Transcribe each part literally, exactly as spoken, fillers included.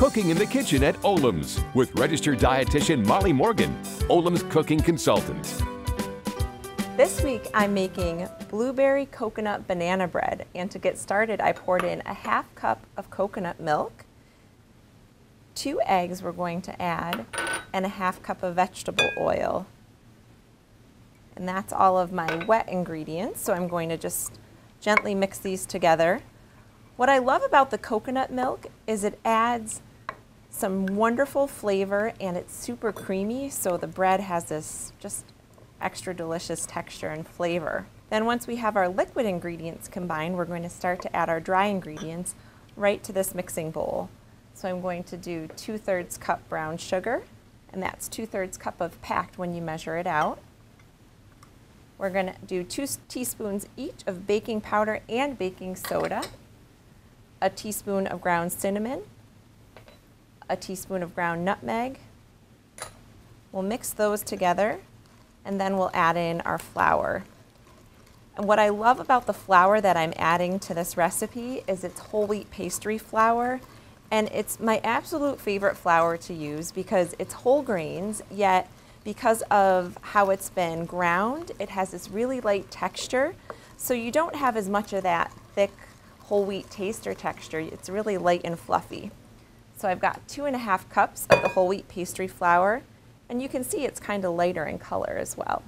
Cooking in the Kitchen at Olam's with registered dietitian Molly Morgan, Olam's cooking consultant. This week I'm making blueberry coconut banana bread, and to get started I poured in a half cup of coconut milk, two eggs we're going to add, and a half cup of vegetable oil. And that's all of my wet ingredients, so I'm going to just gently mix these together. What I love about the coconut milk is it adds some wonderful flavor and it's super creamy, so the bread has this just extra delicious texture and flavor. Then once we have our liquid ingredients combined, we're going to start to add our dry ingredients right to this mixing bowl. So I'm going to do two-thirds cup brown sugar, and that's two-thirds cup of packed when you measure it out. We're going to do two teaspoons each of baking powder and baking soda, a teaspoon of ground cinnamon, a teaspoon of ground nutmeg. We'll mix those together, and then we'll add in our flour. And what I love about the flour that I'm adding to this recipe is it's whole wheat pastry flour, and it's my absolute favorite flour to use because it's whole grains, yet because of how it's been ground, it has this really light texture, so you don't have as much of that thick whole wheat taste or texture. It's really light and fluffy. So I've got two and a half cups of the whole wheat pastry flour, and you can see it's kind of lighter in color as well.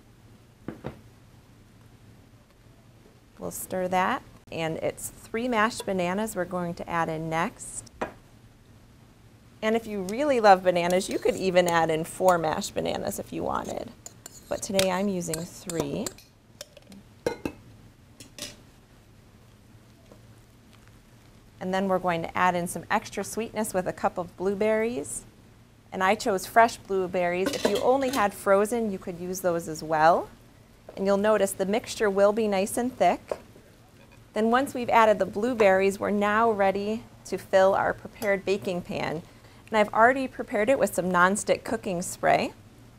We'll stir that, and it's three mashed bananas we're going to add in next. And if you really love bananas, you could even add in four mashed bananas if you wanted. But today I'm using three. And then we're going to add in some extra sweetness with a cup of blueberries. And I chose fresh blueberries. If you only had frozen, you could use those as well. And you'll notice the mixture will be nice and thick. Then once we've added the blueberries, we're now ready to fill our prepared baking pan. And I've already prepared it with some nonstick cooking spray.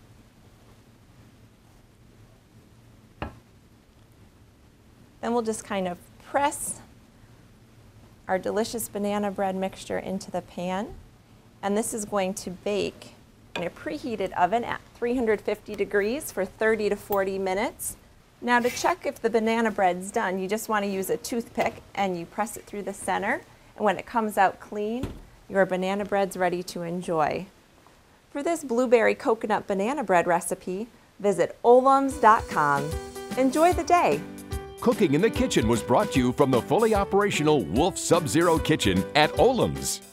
Then we'll just kind of press our delicious banana bread mixture into the pan. And this is going to bake in a preheated oven at three hundred fifty degrees for thirty to forty minutes. Now to check if the banana bread's done, you just want to use a toothpick and you press it through the center. And when it comes out clean, your banana bread's ready to enjoy. For this blueberry coconut banana bread recipe, visit olams dot com. Enjoy the day. Cooking in the Kitchen was brought to you from the fully operational Wolf Sub-Zero Kitchen at Olam's.